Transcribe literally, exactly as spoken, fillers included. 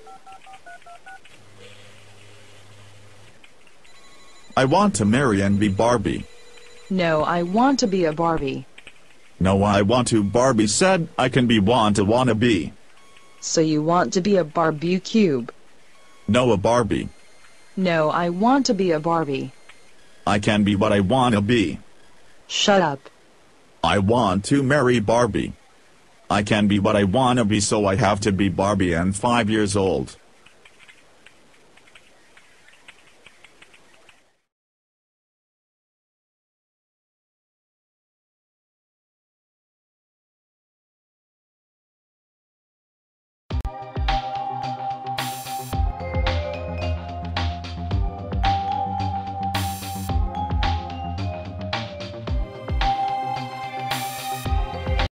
I want to marry and be Barbie. No, I want to be a Barbie. No, I want to. Barbie said I can be want to wanna be. So you want to be a Barbie cube? No, a Barbie. No, I want to be a Barbie. I can be what I wanna be. Shut up. I want to marry Barbie. I can be what I wanna be, so I have to be Barbie and five years old.